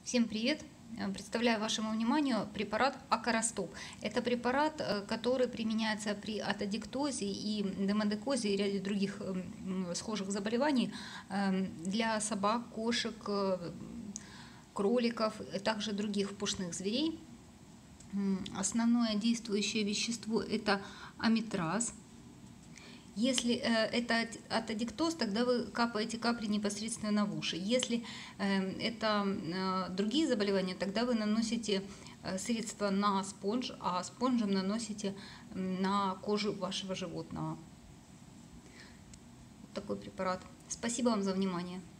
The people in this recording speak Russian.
Всем привет! Представляю вашему вниманию препарат Акаростоп. Это препарат, который применяется при атодиктозе и демодекозе и ряде других схожих заболеваний для собак, кошек, кроликов, также других пушных зверей. Основное действующее вещество – это амитраз. Если это атодиктоз, тогда вы капаете капли непосредственно в уши. Если это другие заболевания, тогда вы наносите средство на спонж, а спонжем наносите на кожу вашего животного. Вот такой препарат. Спасибо вам за внимание.